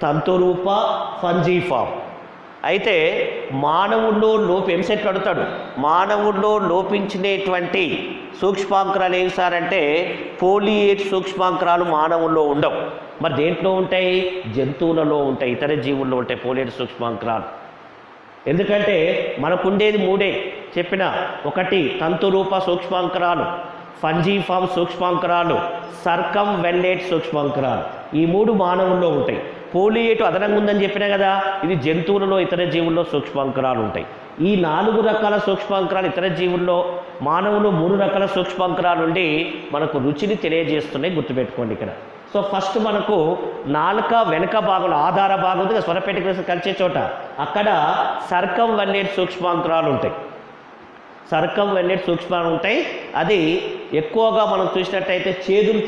తంతురూప ఫంజీఫామ్. అయితే మానవుల్లో ఎంసెట్ అడుగుతాడు, మానవుల్లో లోపించినటువంటి సూక్ష్మాంకురాలు ఏం సార్ అంటే పోలియేట్ సూక్ష్మాంకురాలు మానవుల్లో ఉండవు. మరి దేంట్లో ఉంటాయి? జంతువులలో ఉంటాయి, ఇతర జీవుల్లో ఉంటాయి పోలియేట్ సూక్ష్మాంకురాలు. ఎందుకంటే మనకుండేది మూడే చెప్పిన, ఒకటి తంతురూప సూక్ష్మాంకురాలు, ఫంజీఫామ్ సూక్ష్మాంకురాలు, సర్కంవెల్లేట్ సూక్ష్మాంకురాలు. ఈ మూడు మానవుల్లో ఉంటాయి. పోలియేట్ అదనంగా ఉందని చెప్పినా కదా, ఇది జంతువులలో ఇతర జీవుల్లో సూక్ష్మాంకురాలు ఉంటాయి. ఈ 4 రకాల సూక్ష్మాంకురాలు ఇతర జీవుల్లో, మానవులు 3 రకాల సూక్ష్మాంకురాలు ఉండి మనకు రుచిని తెలియజేస్తున్నాయి, గుర్తుపెట్టుకోండి ఇక్కడ. సో ఫస్ట్ మనకు నాలుక వెనుక భాగంలో ఆధార భాగం ఉంది, స్వరపేటిక కలిసే చోట, అక్కడ సర్కంవెల్లేట్ సూక్ష్మాంకురాలు ఉంటాయి. సర్కంవెల్లేట్ సూక్ష్మాలు ఉంటాయి. అది ఎక్కువగా మనం చూసినట్టయితే చేదును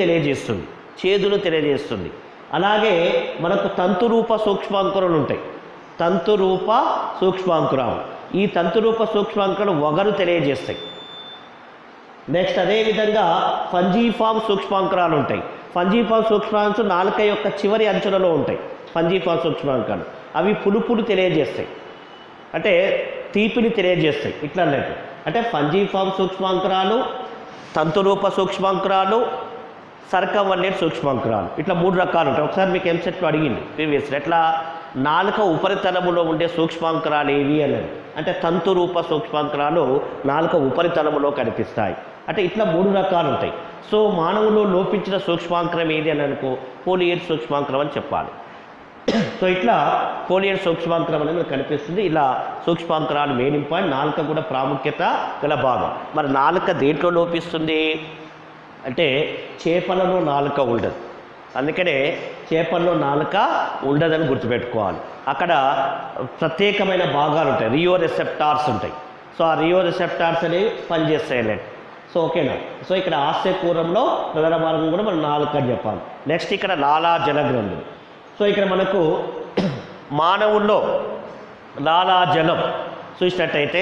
తెలియజేస్తుంది. అలాగే మనకు తంతురూప సూక్ష్మాంకురాలు ఉంటాయి, తంతురూప సూక్ష్మాంకురాలు. ఈ తంతురూప సూక్ష్మాంకురాలు వగరు తెలియజేస్తాయి. నెక్స్ట్ అదేవిధంగా ఫంజీఫామ్ సూక్ష్మాంకురాలు ఉంటాయి. ఫంజీఫామ్ సూక్ష్మాంకురాలు నాలుక యొక్క చివరి అంచులలో ఉంటాయి. ఫంజీఫామ్ సూక్ష్మాంకురాలు అవి పులుపులు తెలియజేస్తాయి, అంటే తీపిని తెలియజేస్తాయి. ఇట్లా అన్నట్టు అంటే ఫంజీఫామ్ సూక్ష్మాంకురాలు, తంతురూప సూక్ష్మాంకురాలు, సర్కంవెల్లేట్ సూక్ష్మాంకురాలు, ఇట్లా 3 రకాలు ఉంటాయి. ఒకసారి మీకు ఎంసెట్లో అడిగింది ప్రీవియస్లో, ఎట్లా నాలుక ఉపరితలములో ఉండే సూక్ష్మాంకురాలు ఏవి అనేది, అంటే తంతురూప సూక్ష్మాంకురాలు నాలుక ఉపరితలములో కనిపిస్తాయి. అంటే ఇట్లా 3 రకాలు ఉంటాయి. సో మానవులో లోపించిన సూక్ష్మాంకురం ఏది అని అనుకో, పోలియేట్ సూక్ష్మాంకురం అని చెప్పాలి. సో ఇట్లా పోలియేట్ సూక్ష్మాంకురం అనేది మనకు కనిపిస్తుంది. ఇలా సూక్ష్మాంకురాలు మెయిన్ ఇంపార్టెంట్. నాలుక కూడా ప్రాముఖ్యత గల భాగం. మరి నాలుక దేంట్లో లోపిస్తుంది అంటే చేపలలో నాలుక ఉండదు, అందుకనే చేపల్లో నాలుక ఉండదని గుర్తుపెట్టుకోవాలి. అక్కడ ప్రత్యేకమైన భాగాలు ఉంటాయి, రియో రిసెప్టార్స్ ఉంటాయి. సో ఆ రియో రిసెప్టార్స్ అనేవి పనిచేస్తాయి అన్నట్టు. సో ఓకేనా. సో ఇక్కడ ఆస్యకూరంలో ప్రధాన మార్గం కూడా మనం నాలుక అని చెప్పాలి. నెక్స్ట్ ఇక్కడ లాలాజల గ్రంథులు. సో ఇక్కడ మనకు మానవుల్లో లాలాజలం చూసినట్టయితే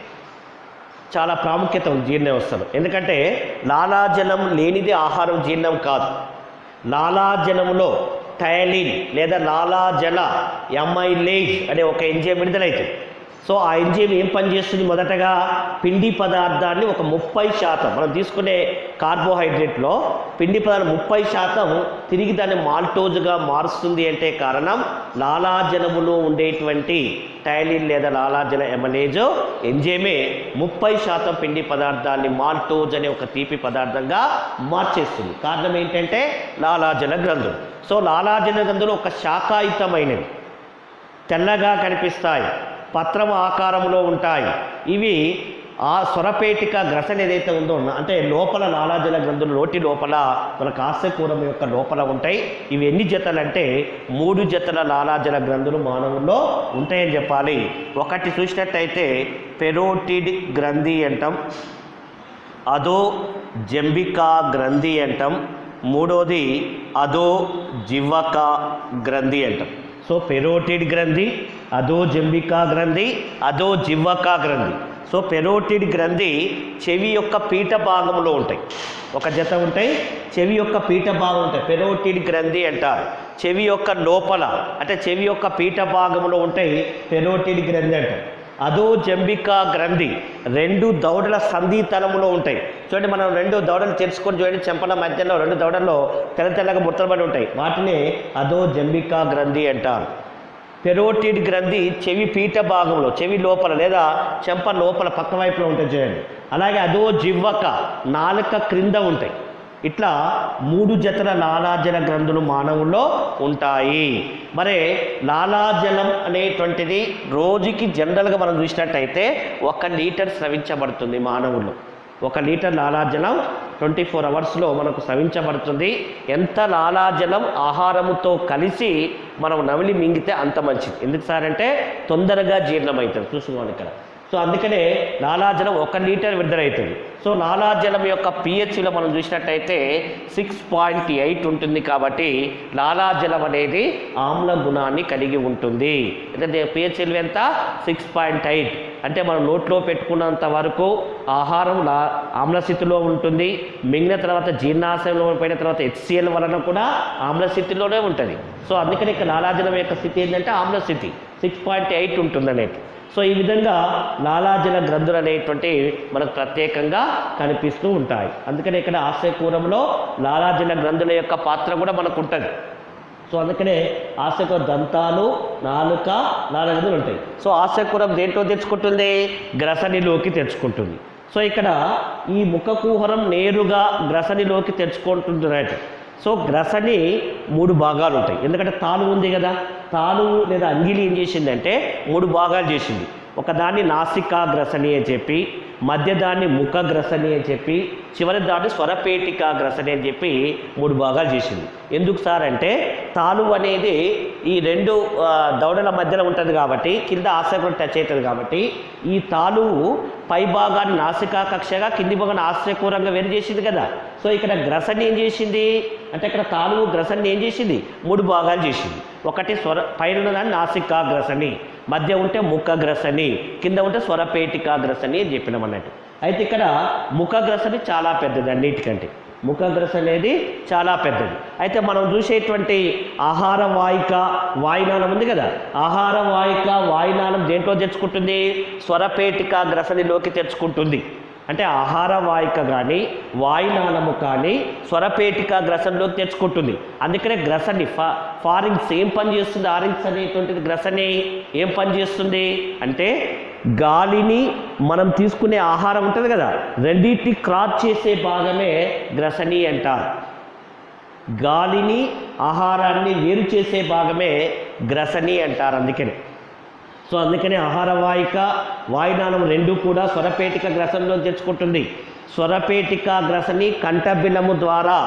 చాలా ప్రాముఖ్యత ఉంది జీర్ణ వ్యవస్థలో. ఎందుకంటే లాలాజలం లేనిది ఆహారం జీర్ణం కాదు. లాలాజలంలో టైలిన్ లేదా లాలాజల ఎమైలేజ్ అనే ఒక ఎంజైమ్ విడుదలవుతుంది. సో ఆ ఎంజైమ్ ఏం పనిచేస్తుంది? మొదటగా పిండి పదార్థాన్ని ఒక 30% మనం తీసుకునే కార్బోహైడ్రేట్లో పిండి పదార్థం 30% తిరిగి దాన్ని మాల్టోజ్గా మారుస్తుంది. అంటే కారణం లాలాజలములో ఉండేటువంటి టైలిన్ లేదా లాలాజల ఎమైలేజ్ ఎంజైమే 30% పిండి పదార్థాన్ని మాల్టోజ్ అనే ఒక తీపి పదార్థంగా మార్చేస్తుంది. కారణం ఏంటంటే లాలాజల గ్రంథులు. సో లాలాజల గ్రంథులు ఒక శాఖాయుతమైనవి, తెల్లగా కనిపిస్తాయి, పత్రం ఆకారంలో ఉంటాయి. ఇవి ఆ స్వరపేటిక గ్రసన ఏదైతే ఉందో, అంటే లోపల లాలాజల గ్రంథులు నోటి లోపల మన ఆస్యకూరం యొక్క లోపల ఉంటాయి. ఇవి ఎన్ని జతలు అంటే 3 జతల లాలాజల గ్రంథులు మానవుల్లో ఉంటాయని చెప్పాలి. ఒకటి చూసినట్టయితే పెరోటిడ్ గ్రంథి అంటాం, అదో జంబికా గ్రంథి అంటాం, మూడోది అదో జివ్వక గ్రంథి అంటాం. సో పెరోటిడ్ గ్రంథి, అదో జంబికా గ్రంథి, అదో జివ్వక గ్రంథి. సో పెరోటిడ్ గ్రంథి చెవి యొక్క పీఠ భాగంలో ఉంటాయి, ఒక జత ఉంటాయి, చెవి యొక్క పీఠ భాగం ఉంటాయి, పెరోటిడ్ గ్రంథి అంటారు. చెవి యొక్క లోపల అంటే చెవి యొక్క పీఠ భాగంలో ఉంటాయి, పెరోటిడ్ గ్రంథి అంటారు. అదో జంబికా గ్రంథి 2 దవడల సంధితలములో ఉంటాయి. చూడండి, మనం 2 దవడలు తెరుచుకొని చూడండి, చెంపల మధ్యలో 2 దవడల్లో తెల్లగా ముత్తలబడి ఉంటాయి, వాటిని అదో జంబికా గ్రంథి అంటారు. పెరోటిడ్ గ్రంథి చెవి పీఠ భాగంలో, చెవి లోపల లేదా చెంప లోపల పక్క వైపులో ఉంటాయి చూడండి. అలాగే అదో జివ్వక నాలుక క్రింద ఉంటాయి. ఇట్లా 3 జతల లాలాజల గ్రంథులు మానవుల్లో ఉంటాయి. మరి లాలాజలం అనేటువంటిది రోజుకి జనరల్గా మనం చూసినట్టయితే 1 లీటర్ స్రవించబడుతుంది మానవుల్లో. 1 లీటర్ లాలాజలం 24 అవర్స్లో మనకు స్రవించబడుతుంది. ఎంత లాలాజలం ఆహారముతో కలిసి మనం నమిలి మింగితే అంత మంచిది. ఎందుకు సార్ అంటే తొందరగా జీర్ణమవుతుంది. చూసుకోవాలి ఇక్కడ సో అందుకనే లాలాజలం 1 లీటర్ విడుదలవుతుంది. సో లాలాజలం యొక్క pHలో మనం చూసినట్టయితే 6.8 ఉంటుంది. కాబట్టి లాలాజలం అనేది ఆమ్ల గుణాన్ని కలిగి ఉంటుంది. అంటే pH విలువ ఎంత? 6.8. అంటే మనం నోట్లో పెట్టుకున్నంత వరకు ఆహారం ఆమ్లస్థితిలో ఉంటుంది. మింగిన తర్వాత జీర్ణాశయంలో పోయిన తర్వాత HCl వలన కూడా ఆమ్లస్థితిలోనే ఉంటుంది. సో అందుకని ఇక్కడ లాలాజలం యొక్క స్థితి ఏంటంటే ఆమ్లస్థితి 6.8 ఉంటుంది అనేది. సో ఈ విధంగా లాలాజల గ్రంథులు అనేటువంటి మనకు ప్రత్యేకంగా కనిపిస్తూ ఉంటాయి. అందుకని ఇక్కడ ఆశయకూరంలో లాలాజల గ్రంథుల యొక్క పాత్ర కూడా మనకు ఉంటుంది. సో అందుకనే ఆశయకూర దంతాలు, నాలుక, లాలాజలు ఉంటాయి. సో ఆశయకూరం దేంట్లో తెచ్చుకుంటుంది? గ్రసనిలోకి తెచ్చుకుంటుంది. సో ఇక్కడ ఈ ముఖకూహరం నేరుగా గ్రసనిలోకి తెచ్చుకుంటుంది. సో గ్రసని 3 భాగాలు ఉంటాయి. ఎందుకంటే తాలు ఉంది కదా, తాలు లేదా అంగిలి ఏం చేసిందంటే 3 భాగాలు చేసింది. ఒకదాన్ని నాసికా గ్రసని అని చెప్పి, మధ్య దాన్ని ముఖ గ్రసని అని చెప్పి, చివరి దాన్ని స్వరపేటికా గ్రసని అని చెప్పి 3 భాగాలు చేసింది. ఎందుకు సార్ అంటే తాలు అనేది ఈ 2 దవడల మధ్యలో ఉంటుంది కాబట్టి కింద ఆశయకూరం టచ్ అవుతుంది. కాబట్టి ఈ తాలువు పై భాగాన్ని నాసికా కక్షగా, కింది భాగాన్ని ఆశ్రయకూరంగా వేరు చేసింది కదా. సో ఇక్కడ గ్రసని ఏం చేసింది అంటే ఇక్కడ తాలువు గ్రసని ఏం చేసింది? 3 భాగాలు చేసింది. ఒకటి పైన ఉన్నదాన్ని నాసికా గ్రసని, మధ్య ఉంటే ముఖ గ్రసని, కింద ఉంటే స్వరపేటికా గ్రసని అని చెప్పినాం అన్నట్టు. అయితే ఇక్కడ ముఖ గ్రసని చాలా పెద్దది, అన్నిటికంటే ముఖ గ్రస అనేది చాలా పెద్దది. అయితే మనం చూసేటువంటి ఆహార వాహిక వాయునాళం ఉంది కదా, ఆహార వాహిక వాయునాళం దేంట్లో తెచ్చుకుంటుంది? స్వరపేటికా గ్రసనిలోకి తెచ్చుకుంటుంది. అంటే ఆహార వాహిక కానీ వాయునాళము కానీ స్వరపేటికా గ్రసనిలోకి తెచ్చుకుంటుంది. అందుకనే గ్రసని ఫారింగ్స్ ఏం పని చేస్తుంది? ఆరింగ్స్ అనేటువంటిది గ్రసని ఏం పని చేస్తుంది అంటే గాలిని మనం తీసుకునే ఆహారం ఉంటుంది కదా, రెండింటిని క్రాస్ చేసే భాగమే గ్రసని అంటారు. గాలిని ఆహారాన్ని వేరు చేసే భాగమే గ్రసని అంటారు. అందుకనే ఆహార వాహిక వాయునాళం 2 కూడా స్వరపేటిక గ్రసనలో తెచ్చుకుంటుంది. స్వరపేటిక గ్రసని కంఠబిలము ద్వారా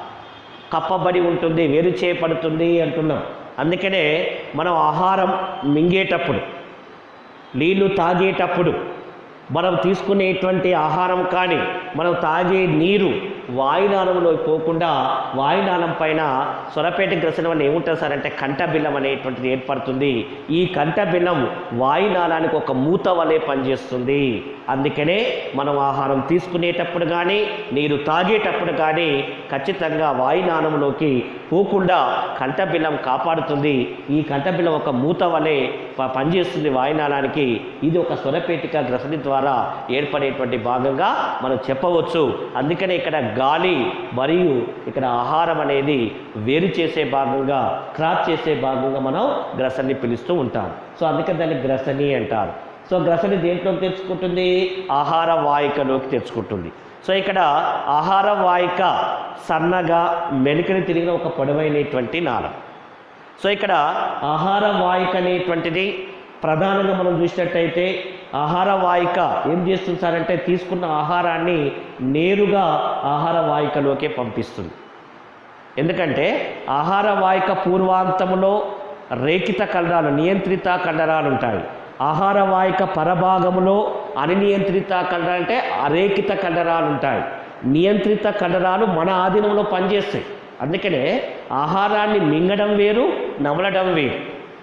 కప్పబడి ఉంటుంది, వేరు చేయబడుతుంది అంటున్నాం. అందుకనే మనం ఆహారం మింగేటప్పుడు, నీళ్ళు తాగేటప్పుడు, మనం తీసుకునేటువంటి ఆహారం కానీ మనం తాగే నీరు వాయునాళంలో పోకుండా వాయునాళం పైన స్వరపేట గ్రసన వల్ల ఏముంటుంది సార్ అంటే కంఠబిలం అనేటువంటిది ఏర్పడుతుంది. ఈ కంఠబిలం వాయునాళానికి ఒక మూత వలె పనిచేస్తుంది. అందుకనే మనం ఆహారం తీసుకునేటప్పుడు కానీ నీరు తాగేటప్పుడు కానీ ఖచ్చితంగా వాయునాళంలోకి పోకుండా కంఠబిలం కాపాడుతుంది. ఈ కంఠబిలం ఒక మూత వలె పనిచేస్తుంది వాయునాళానికి. ఇది ఒక స్వరపేటిక గ్రసని ద్వారా ఏర్పడేటువంటి భాగంగా మనం చెప్పవచ్చు. అందుకనే ఇక్కడ గాలి మరియు ఇక్కడ ఆహారం అనేది వేరు చేసే భాగంగా, క్రాస్ చేసే భాగంగా మనం గ్రసని పిలుస్తూ ఉంటాం. సో అందుకని దాన్ని గ్రసని అంటారు. సో గ్రసని దేంట్లోకి తెచ్చుకుంటుంది? ఆహార వాహికలోకి తెచ్చుకుంటుంది. సో ఇక్కడ ఆహార వాహిక సన్నగా మెలికని తిరిగిన ఒక పొడవైనటువంటి నాళం. సో ఇక్కడ ఆహార వాహిక అనేటువంటిది ప్రధానంగా మనం చూసినట్టయితే ఆహార వాహిక ఏం చేస్తుంది సార్ అంటే తీసుకున్న ఆహారాన్ని నేరుగా ఆహార వాహికలోకే పంపిస్తుంది. ఎందుకంటే ఆహార వాహిక పూర్వాంతంలో రేఖిత కండరాలు, నియంత్రిత కండరాలు ఉంటాయి. ఆహార వాహిక పరభాగంలో అనినియంత్రిత కండరాలు అంటే అరేఖిత కండరాలు ఉంటాయి. నియంత్రిత కండరాలు మన ఆధీనంలో పనిచేస్తాయి. అందుకనే ఆహారాన్ని మింగడం వేరు, నమలడం వేరు.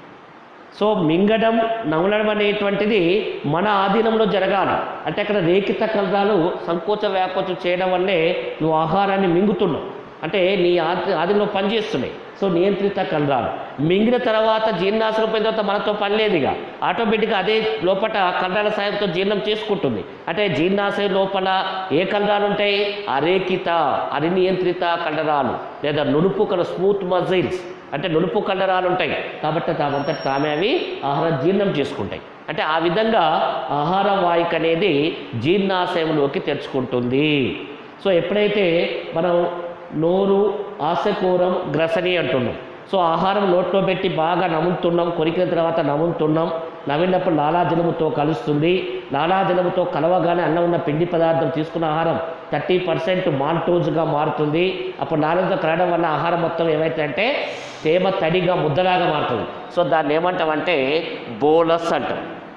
సో మింగడం, నమలడం అనేటువంటిది మన ఆధీనంలో జరగాలి. అంటే అక్కడ రేఖిత కండరాలు సంకోచ వ్యాకోచం చేయడం వల్లే నువ్వు ఆహారాన్ని మింగుతున్నావు, అంటే నీ ఆధీనంలో పనిచేస్తున్నాయి. సో నియంత్రిత కండరాలు మింగిన తర్వాత జీర్ణాశయం పోయిన తర్వాత మనతో పని లేదు, ఇక ఆటోమేటిక్గా అదే లోపల కండరాల సాయంతో జీర్ణం చేసుకుంటుంది. అంటే జీర్ణాశయం లోపల ఏ కండరాలు ఉంటాయి? అరేఖిత, అనినియంత్రిత కండరాలు లేదా నునుపు స్మూత్ మజిల్స్ అంటే నునుపు కండరాలు ఉంటాయి. కాబట్టి తామంతట తామే అవి ఆహారం జీర్ణం చేసుకుంటాయి. అంటే ఆ విధంగా ఆహార వాహిక అనేది జీర్ణాశయంలోకి తెచ్చుకుంటుంది. సో ఎప్పుడైతే మనం నోరు, ఆశకూరం, గ్రసని అంటున్నాం. సో ఆహారం నోట్లో పెట్టి బాగా నములుతున్నాం, కొరికిన తర్వాత నములుతున్నాం. నవ్వినప్పుడు లాలాజలముతో కలుస్తుంది. లాలాజలముతో కలవగానే అన్నం ఉన్న పిండి పదార్థం తీసుకున్న ఆహారం 30% మాల్టోజ్గా మారుతుంది. అప్పుడు నాలుగుతో కలవడం వల్ల ఆహారం మొత్తం ఏమైతే అంటే తేమ తడిగా ముద్దలాగా మారుతుంది. సో దాన్ని ఏమంటామంటే బోలస్ అంటాం.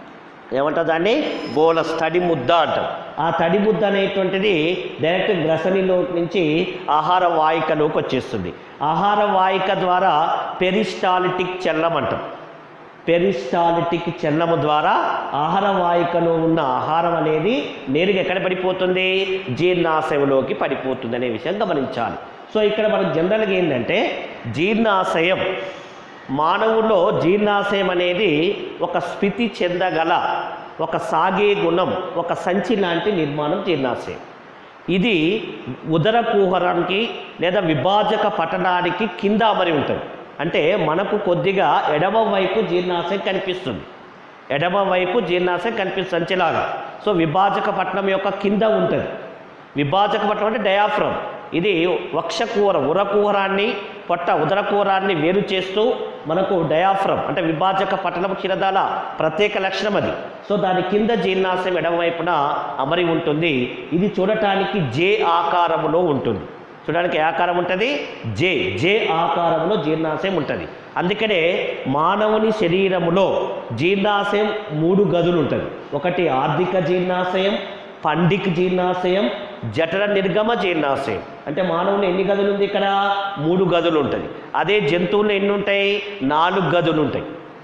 ఏమంటారు దాన్ని? బోలస్, తడి ముద్ద అంటాం. ఆ తడి ముద్ద అనేటువంటిది డైరెక్ట్ గ్రసనిలో నుంచి ఆహార వాహికలోకి వచ్చేస్తుంది. ఆహార వాహిక ద్వారా పెరిస్టాలిటిక్ చలనం అంటాం. పెరిస్టాలిటిక్ చలనము ద్వారా ఆహార వాహికలో ఉన్న ఆహారం అనేది నేరుగా ఎక్కడ పడిపోతుంది? జీర్ణాశయంలోకి పడిపోతుంది అనే విషయం గమనించాలి. సో ఇక్కడ మనకు జనరల్గా ఏంటంటే జీర్ణాశయం, మానవుల్లో జీర్ణాశయం అనేది ఒక స్ఫితి చెందగల ఒక సాగే గుణం, ఒక సంచి లాంటి నిర్మాణం జీర్ణాశయం. ఇది ఉదర కుహరానికి లేదా విభాజక పట్టణానికి కింద అమరి ఉంటుంది. అంటే మనకు కొద్దిగా ఎడమ వైపు జీర్ణాశయం కనిపిస్తుంది, ఎడమ వైపు జీర్ణాశయం కనిపిస్తుంది సంచిలాగా. సో విభాజక పట్టణం యొక్క కింద ఉంటుంది. విభాజక పట్టణం అంటే డయాఫ్రమ్. ఇది వక్షకుహరం, ఉరకుహరాన్ని ఉదరకుహరాన్ని వేరు చేస్తూ మనకు డయాఫ్రమ్ అంటే విభాజక పట్టణం క్షీరదాల ప్రత్యేక లక్షణం అది. సో దాని కింద జీర్ణాశయం ఎడమవైపున అమరి ఉంటుంది. ఇది చూడటానికి జే ఆకారంలో ఉంటుంది. చూడడానికి ఏ ఆకారం ఉంటుంది? జే ఆకారంలో జీర్ణాశయం ఉంటుంది. అందుకనే మానవుని శరీరములో జీర్ణాశయం 3 గదులు ఉంటుంది. ఒకటి ఆర్థిక జీర్ణాశయం, పండిక్ జీర్ణాశయం, జఠర నిర్గమ జీర్ణాశయం. అంటే మానవుని ఎన్ని గదులు ఉంది? ఇక్కడ 3 గదులు ఉంటుంది. అదే జంతువులు ఎన్ని ఉంటాయి? 4 గదులు ఉంటాయి.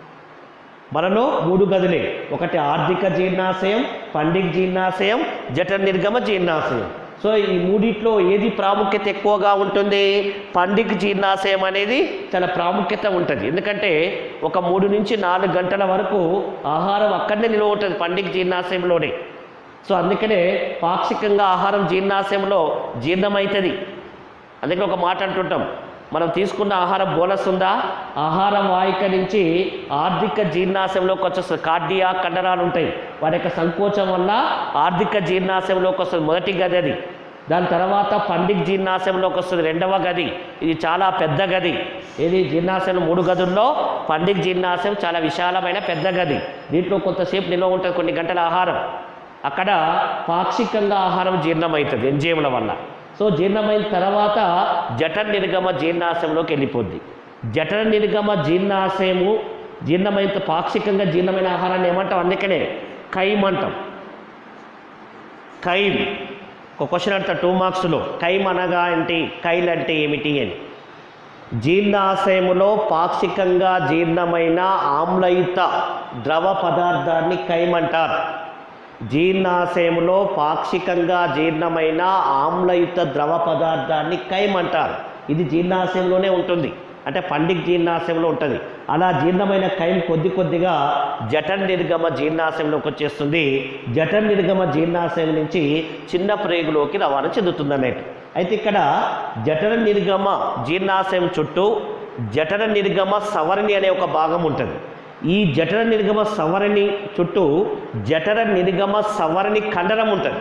మనలో 3 గదులే. ఒకటి ఆర్థిక జీర్ణాశయం, పండిక్ జీర్ణాశయం, జఠర నిర్గమ జీర్ణాశయం. సో ఈ మూడిట్లో ఏది ప్రాముఖ్యత ఎక్కువగా ఉంటుంది? పండిక్ జీర్ణాశయం అనేది చాలా ప్రాముఖ్యత ఉంటుంది. ఎందుకంటే ఒక 3 నుంచి 4 గంటల వరకు ఆహారం అక్కడనే నిల్వ ఉంటుంది పండిక్ జీర్ణాశయంలోనే. సో అందుకనే పాక్షికంగా ఆహారం జీర్ణాశయంలో జీర్ణమవుతుంది. అందుకని ఒక మాట అంటుంటాం, మనం తీసుకున్న ఆహారం బోలస్ ఉందా, ఆహారం వాహిక నుంచి ఆర్థిక జీర్ణాశయంలోకి వచ్చేస్తుంది. కార్డియా కండరాలు ఉంటాయి, వారి యొక్క సంకోచం వల్ల ఆర్థిక జీర్ణాశయంలోకి వస్తుంది, మొదటి గది అది. దాని తర్వాత పండిక్ జీర్ణాశయంలోకి వస్తుంది, రెండవ గది. ఇది చాలా పెద్ద గది. ఇది జీర్ణాశయం 3 గదుల్లో పండిక్ జీర్ణాశయం చాలా విశాలమైన పెద్ద గది. దీంట్లో కొంతసేపు నిల్వ ఉంటుంది, కొన్ని గంటల ఆహారం. అక్కడ పాక్షికంగా ఆహారం జీర్ణమవుతుంది ఎంజైమ్ల వల్ల. సో జీర్ణమైన తర్వాత జఠర నిర్గమ జీర్ణాశయంలోకి వెళ్ళిపోద్ది. జఠర నిర్గమ జీర్ణాశయము జీర్ణమైన పాక్షికంగా జీర్ణమైన ఆహారాన్ని ఏమంటాం? అందుకనే కైమ్ అంటాం. కైమ్ ఒక క్వశ్చన్ అడతారు 2 మార్క్స్లో, కైమ్ అనగా ఏంటి, కైల్ అంటే ఏమిటి అని. జీర్ణాశయములో పాక్షికంగా జీర్ణమైన ఆమ్లయుత ద్రవ పదార్థాన్ని కైమ్ అంటారు. జీర్ణాశయములో పాక్షికంగా జీర్ణమైన ఆమ్లయుత ద్రవ పదార్థాన్ని కైమ్ అంటారు. ఇది జీర్ణాశయంలోనే ఉంటుంది, అంటే పండిక్ జీర్ణాశయంలో ఉంటుంది. అలా జీర్ణమైన కైమ్ కొద్దిగా జఠర నిర్గమ జీర్ణాశయంలోకి వచ్చేస్తుంది. జఠర నిర్గమ జీర్ణాశయం నుంచి చిన్న ప్రేగులోకి రవాణా చెందుతుంది అన్నట్టు. అయితే ఇక్కడ జఠర నిర్గమ జీర్ణాశయం చుట్టూ జఠర నిర్గమ సవరణి అనే ఒక భాగం ఉంటుంది. ఈ జఠర నిర్గమ సవరణి చుట్టూ జఠర నిర్గమ సవరణి కండరం ఉంటుంది.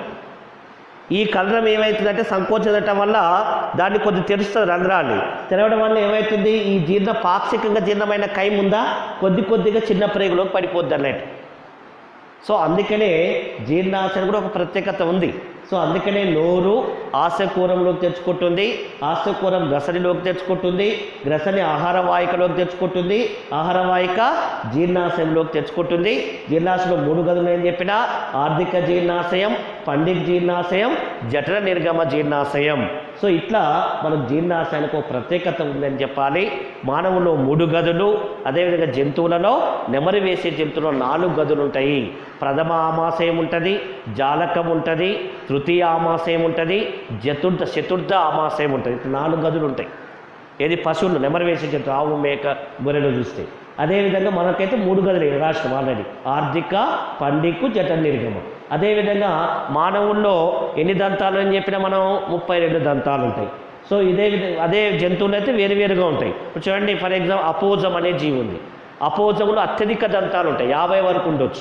ఈ కండరం ఏమవుతుందంటే సంకోచించడం వల్ల దాన్ని కొద్ది తెరుస్తుంది, రంధ్రాన్ని తెరవడం వల్ల ఏమవుతుంది, ఈ పాక్షికంగా జీర్ణమైన కైమ్ ఉందా కొద్దిగా చిన్న ప్రేగులోకి పడిపోద్ది అన్నట్టు. సో అందుకనే జీర్ణాశయం కూడా ఒక ప్రత్యేకత ఉంది. సో అందుకనే నోరు ఆశకూరంలోకి తెచ్చుకుంటుంది, ఆశకూరం గ్రసనిలోకి తెచ్చుకుంటుంది, గ్రసని ఆహార వాహికలోకి తెచ్చుకుంటుంది, ఆహార వాహిక జీర్ణాశయంలోకి తెచ్చుకుంటుంది. జీర్ణాశయంలో 3 గదులు ఏం చెప్పినా, ఆర్థిక జీర్ణాశయం, పండిక్ జీర్ణాశయం, జఠర నిర్గమ జీర్ణాశయం. సో ఇట్లా మనకు జీర్ణాశయానికి ఒక ప్రత్యేకత ఉందని చెప్పాలి. మానవులో 3 గదులు, అదేవిధంగా జంతువులలో నెమరు వేసే జంతువులో 4 గదులు ఉంటాయి. ప్రథమ ఆమాశయం ఉంటుంది, జాలకం ఉంటుంది, తృతీయ ఆమాశయం ఉంటుంది, చతుర్థ ఆమాశయం ఉంటుంది. 4 గదులు ఉంటాయి. ఏది పశువులు నెమరు వేసే జంతువు, ఆవు, మేక, గొర్రెలు చూస్తే. అదేవిధంగా మనకైతే 3 గదులు రాష్ట్రం ఆల్రెడీ, ఆర్థిక, పండికు, జఠర నిర్గమ. అదేవిధంగా మానవుల్లో ఎన్ని దంతాలు అని చెప్పినా మనం 32 దంతాలు ఉంటాయి. సో అదే జంతువులు అయితే వేరువేరుగా ఉంటాయి. ఇప్పుడు చూడండి, ఫర్ ఎగ్జాంపుల్ అపోజం అనే జీవి ఉంది. అపోజంలో అత్యధిక దంతాలు ఉంటాయి, 50 వరకు ఉండొచ్చు.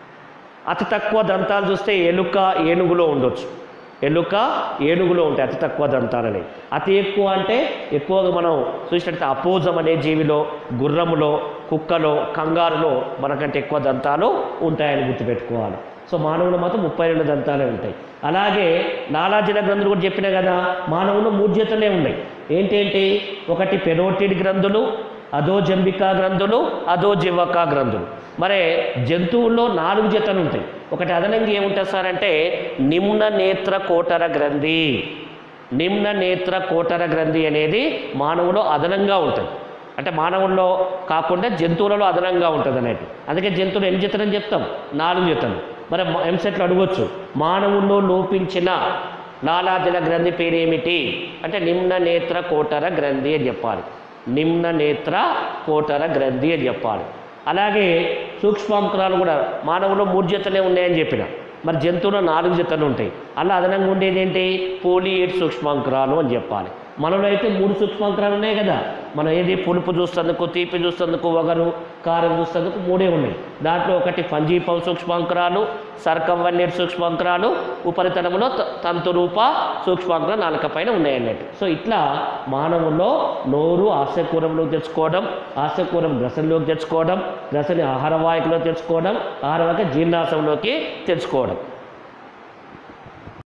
అతి తక్కువ దంతాలు చూస్తే ఎలుక, ఏనుగులో ఉండొచ్చు. ఎలుక, ఏనుగులో ఉంటాయి అతి తక్కువ దంతాలని. అతి ఎక్కువ అంటే ఎక్కువగా మనం చూసినట్లయితే అపోజం అనే జీవిలో, గుర్రములో, కుక్కలో, కంగారులో మనకంటే ఎక్కువ దంతాలు ఉంటాయని గుర్తుపెట్టుకోవాలి. సో మానవులు మాత్రం 32 దంతాలే ఉంటాయి. అలాగే నాళాజల గ్రంథులు కూడా చెప్పినా కదా, మానవులు 3 జతలే ఉన్నాయి. ఏంటేంటి? ఒకటి పెరోటిడ్ గ్రంథులు, అధోజంబికా గ్రంథులు, అధోజిహ్వకా గ్రంథులు. మరి జంతువుల్లో 4 జతలు ఉంటాయి. ఒకటి అదనంగా ఏముంటుంది సార్ అంటే నిమ్న నేత్ర కోటర గ్రంథి. నిమ్న నేత్ర కోటర గ్రంథి అనేది మానవులో అదనంగా ఉంటుంది. అంటే మానవుల్లో కాకుండా జంతువులలో అదనంగా ఉంటుంది అన్నట్టు. అందుకే జంతువులు ఎన్ని జతలు అని చెప్తాం? 4 జతలు. మరి ఎంసెట్లో అడగొచ్చు, మానవుల్లో లోపించిన నాళాజల గ్రంథి పేరేమిటి అంటే నిమ్న నేత్ర కోటర గ్రంథి అని చెప్పాలి. నిమ్న నేత్ర కోటర గ్రంథి అని చెప్పాలి. అలాగే సూక్ష్మాంకురాలు కూడా మానవులో 3 జతలే ఉన్నాయని చెప్పిన. మరి జంతువులో 4 జతలు ఉంటాయి. అలా అదనంగా ఉండేది ఏంటి? పోలియేట్ సూక్ష్మాంకురాలు అని చెప్పాలి. మనలో అయితే 3 సూక్ష్మాంకురాలు ఉన్నాయి కదా. మనం ఏది పులుపు చూస్తేందుకు, తీపి చూస్తేందుకు, వగరు, కారం చూస్తేందుకు 3 ఉన్నాయి. దాంట్లో ఒకటి ఫంజీపం సూక్ష్మాంకురాలు, సర్కంవన్నేట్ సూక్ష్మాంకురాలు, ఉపరితలంలో తంతురూప సూక్ష్మాంకుర నాలుక పైన ఉన్నాయన్నట్టు. సో ఇట్లా మానవుల్లో నోరు ఆశకూరంలోకి తెచ్చుకోవడం, ఆశకూరం గ్రసంలోకి తెచ్చుకోవడం, గ్రసని ఆహారవాహికలోకి తెచ్చుకోవడం, ఆహారవాహిక జీర్ణాశయంలోకి తెచ్చుకోవడం.